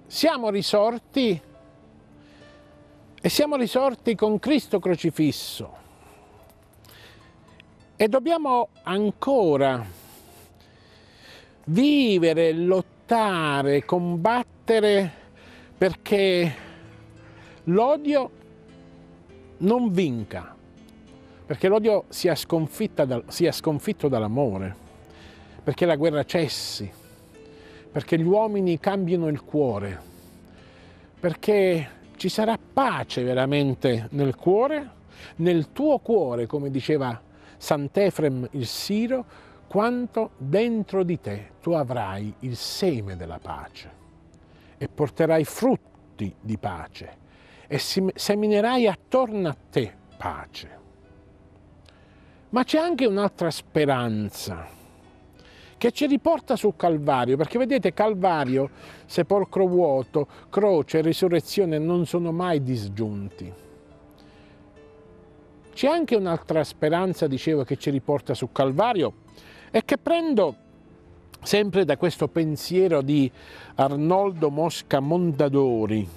siamo risorti e siamo risorti con Cristo crocifisso e dobbiamo ancora vivere, lottare, combattere perché l'odio non vinca, perché l'odio sia sconfitto dall'amore, perché la guerra cessi, perché gli uomini cambino il cuore, perché ci sarà pace veramente nel cuore, nel tuo cuore, come diceva Sant'Efrem il Siro, quanto dentro di te tu avrai il seme della pace e porterai frutti di pace e seminerai attorno a te pace. Ma c'è anche un'altra speranza che ci riporta sul Calvario, perché vedete, Calvario, sepolcro vuoto, croce e risurrezione non sono mai disgiunti. C'è anche un'altra speranza, dicevo, che ci riporta sul Calvario e che prendo sempre da questo pensiero di Arnoldo Mosca Mondadori.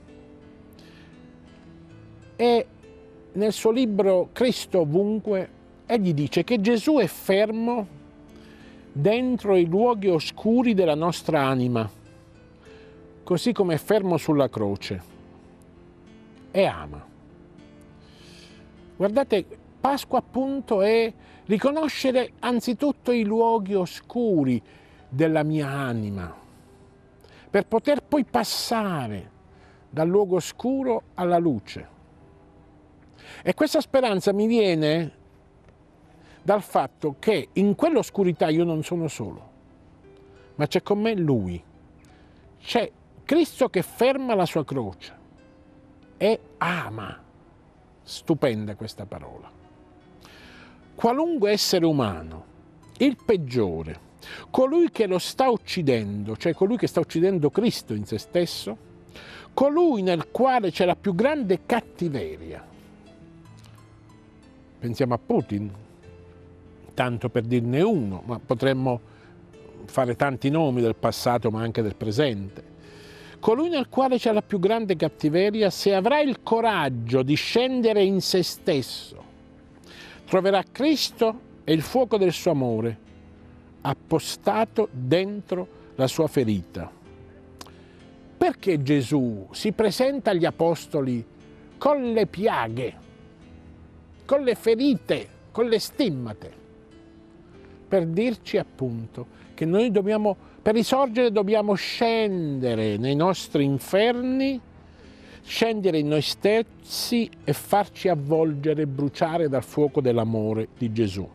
E nel suo libro Cristo ovunque, egli dice che Gesù è fermo dentro i luoghi oscuri della nostra anima, così come è fermo sulla croce, e ama. Guardate, Pasqua appunto è riconoscere anzitutto i luoghi oscuri della mia anima, per poter poi passare dal luogo oscuro alla luce. E questa speranza mi viene dal fatto che in quell'oscurità io non sono solo, ma c'è con me Lui. C'è Cristo che ferma la sua croce e ama. Stupenda questa parola. Qualunque essere umano, il peggiore, colui che lo sta uccidendo, cioè colui che sta uccidendo Cristo in se stesso, colui nel quale c'è la più grande cattiveria. Pensiamo a Putin, tanto per dirne uno, ma potremmo fare tanti nomi del passato ma anche del presente. Colui nel quale c'è la più grande cattiveria, se avrà il coraggio di scendere in se stesso, troverà Cristo e il fuoco del suo amore appostato dentro la sua ferita. Perché Gesù si presenta agli apostoli con le piaghe, con le ferite, con le stimmate? Per dirci appunto che noi dobbiamo, per risorgere dobbiamo scendere nei nostri inferni, scendere in noi stessi e farci avvolgere e bruciare dal fuoco dell'amore di Gesù.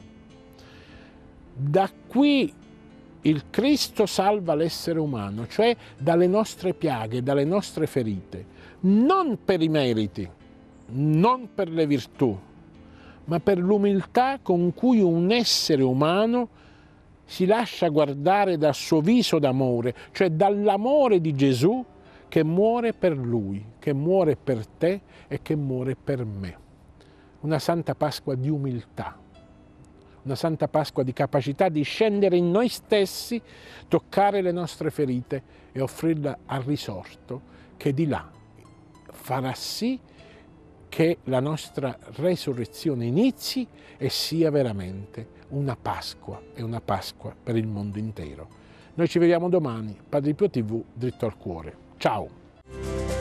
Da qui il Cristo salva l'essere umano, cioè dalle nostre piaghe, dalle nostre ferite, non per i meriti, non per le virtù, ma per l'umiltà con cui un essere umano si lascia guardare dal suo viso d'amore, cioè dall'amore di Gesù che muore per lui, che muore per te e che muore per me. Una Santa Pasqua di umiltà, una Santa Pasqua di capacità di scendere in noi stessi, toccare le nostre ferite e offrirla al risorto che di là farà sì che la nostra resurrezione inizi e sia veramente una Pasqua e una Pasqua per il mondo intero. Noi ci vediamo domani, Padre Pio TV, dritto al cuore. Ciao!